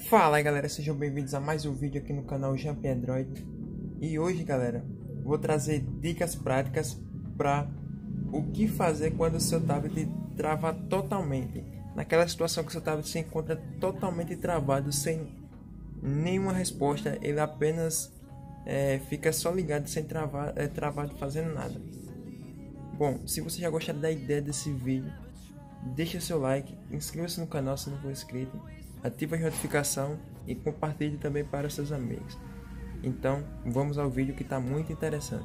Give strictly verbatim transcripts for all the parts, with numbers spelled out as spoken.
Fala aí galera, sejam bem-vindos a mais um vídeo aqui no canal Jump Android. E hoje galera, vou trazer dicas práticas para o que fazer quando o seu tablet trava totalmente. Naquela situação que o seu tablet se encontra totalmente travado, sem nenhuma resposta, ele apenas é, fica só ligado, sem travar, é, travado, fazendo nada. Bom, se você já gostar da ideia desse vídeo, deixa seu like, inscreva-se no canal se não for inscrito, ative a notificação e compartilhe também para seus amigos. Então, vamos ao vídeo que está muito interessante.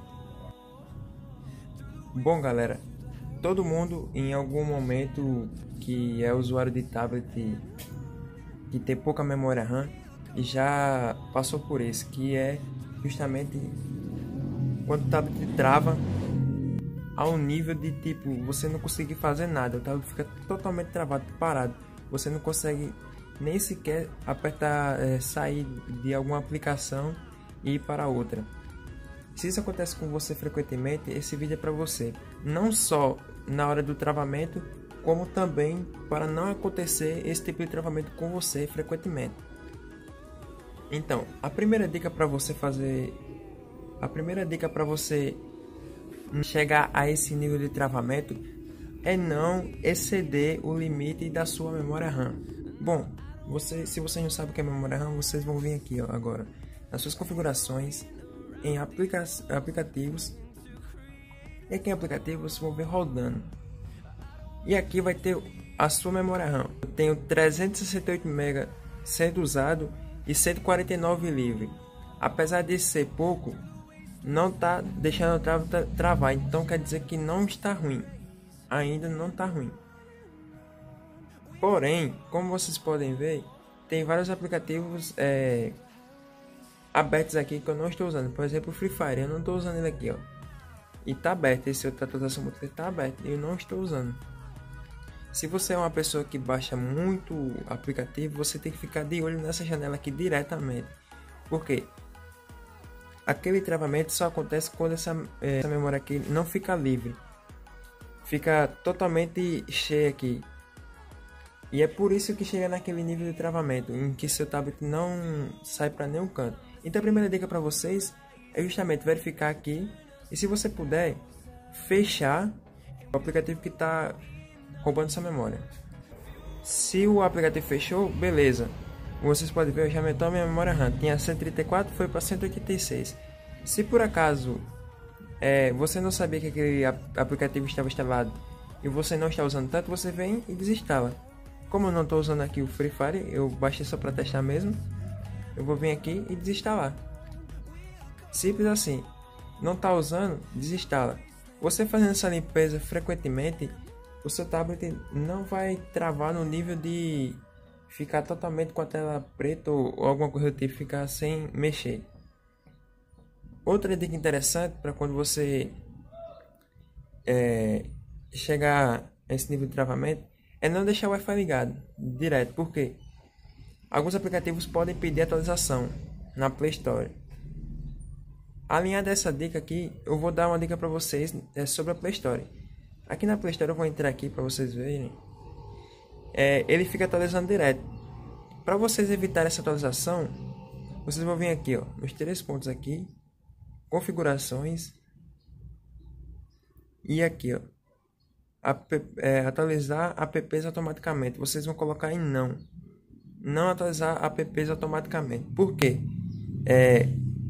Bom galera, todo mundo em algum momento que é usuário de tablet que tem pouca memória RAM já passou por isso, que é justamente quando o tablet trava ao nível de tipo, você não conseguir fazer nada, o tablet fica totalmente travado, parado, você não consegue nem sequer apertar, é, sair de alguma aplicação e ir para outra. Se isso acontece com você frequentemente, esse vídeo é para você, não só na hora do travamento, como também para não acontecer esse tipo de travamento com você frequentemente. Então, a primeira dica para você fazer, a primeira dica para você chegar a esse nível de travamento é não exceder o limite da sua memória RAM. Bom, você, se você não sabe o que é memória RAM, vocês vão vir aqui ó, agora nas suas configurações, em aplica aplicativos, e aqui em aplicativos vocês vão ver rodando, e aqui vai ter a sua memória RAM. Eu tenho trezentos e sessenta e oito mega sendo usado e cento e quarenta e nove livre. Apesar de ser pouco, não está deixando o travo travar, então quer dizer que não está ruim, ainda não está ruim. Porém, como vocês podem ver, tem vários aplicativos é, abertos aqui que eu não estou usando. Por exemplo, o Free Fire, eu não estou usando ele aqui, ó. E está aberto, esse outro atualização está aberto e eu não estou usando. Se você é uma pessoa que baixa muito aplicativo, você tem que ficar de olho nessa janela aqui diretamente. Por quê? Aquele travamento só acontece quando essa, essa memória aqui não fica livre, fica totalmente cheia aqui. E é por isso que chega naquele nível de travamento, em que seu tablet não sai para nenhum canto. Então a primeira dica para vocês é justamente verificar aqui, e se você puder, fechar o aplicativo que está roubando sua memória. Se o aplicativo fechou, beleza. Vocês podem ver, eu já aumentou a minha memória RAM. Tinha cento e trinta e quatro, foi para cento e oitenta e seis. Se por acaso é, você não sabia que aquele aplicativo estava instalado e você não está usando tanto, você vem e desinstala. Como eu não estou usando aqui o Free Fire, eu baixei só para testar mesmo, eu vou vir aqui e desinstalar. Simples assim. Não está usando, desinstala. Você fazendo essa limpeza frequentemente, o seu tablet não vai travar no nível de ficar totalmente com a tela preta ou alguma coisa do tipo, ficar sem mexer. Outra dica interessante para quando você é, chegar a esse nível de travamento é não deixar o Wi-Fi ligado direto, porque alguns aplicativos podem pedir atualização na Play Store. Alinhada essa dica aqui, eu vou dar uma dica para vocês é, sobre a Play Store. Aqui na Play Store eu vou entrar aqui para vocês verem. É, ele fica atualizando direto. Para vocês evitar essa atualização, vocês vão vir aqui, ó, nos três pontos aqui, configurações, e aqui, ó, app, é, atualizar apps automaticamente. Vocês vão colocar em não, não atualizar apps automaticamente. Por quê? É,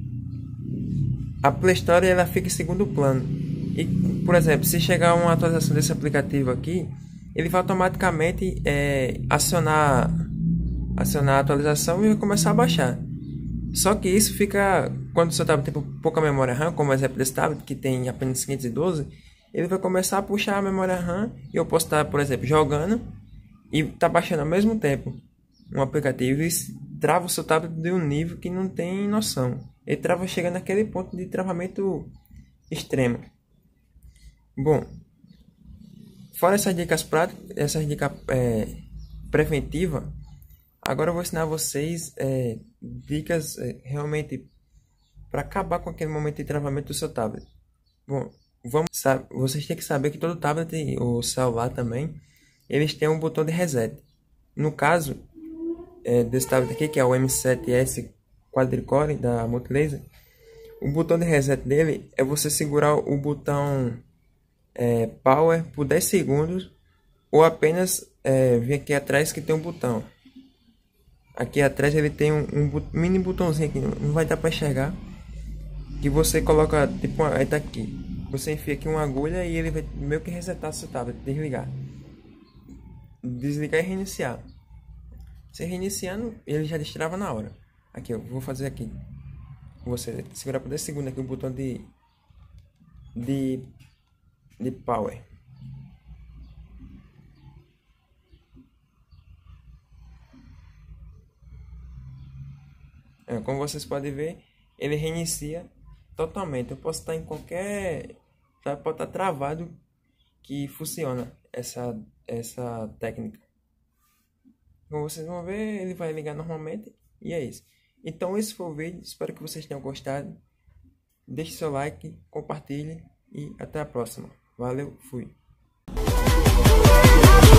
a Play Store ela fica em segundo plano. E, por exemplo, se chegar uma atualização desse aplicativo aqui, ele vai automaticamente é, acionar, acionar a atualização e vai começar a baixar. Só que isso fica, quando o seu tablet tem pouca memória RAM, como o exemplo desse tablet que tem apenas quinhentos e doze, ele vai começar a puxar a memória RAM e eu posso estar, por exemplo, jogando e tá baixando ao mesmo tempo um aplicativo e trava o seu tablet de um nível que não tem noção. Ele trava chegando naquele ponto de travamento extremo. Bom, fora essas dicas práticas, essas dicas é, preventivas, agora eu vou ensinar vocês é, dicas é, realmente para acabar com aquele momento de travamento do seu tablet. Bom, vamos, sabe, vocês têm que saber que todo tablet ou celular também, eles têm um botão de reset. No caso, é, desse tablet aqui, que é o M sete S Quadricore da Multilaser, o botão de reset dele é você segurar o botão é, Power por dez segundos, ou apenas é, vir aqui atrás que tem um botão. Aqui atrás ele tem um, um mini botãozinho aqui, não vai dar para enxergar, que você coloca, tipo, uma, aí tá aqui. Você enfia aqui uma agulha e ele vai meio que resetar seu tablet, desligar. Desligar e reiniciar. Você reiniciando, ele já destrava na hora. Aqui, eu vou fazer aqui. Você segurar por dez segundos aqui o botão de de de power. É, como vocês podem ver, ele reinicia totalmente. Eu posso estar em qualquer, tá, pode estar travado, que funciona essa essa técnica. Como vocês vão ver, ele vai ligar normalmente e é isso. Então esse foi o vídeo, espero que vocês tenham gostado. Deixe seu like, compartilhe e até a próxima. Valeu, fui.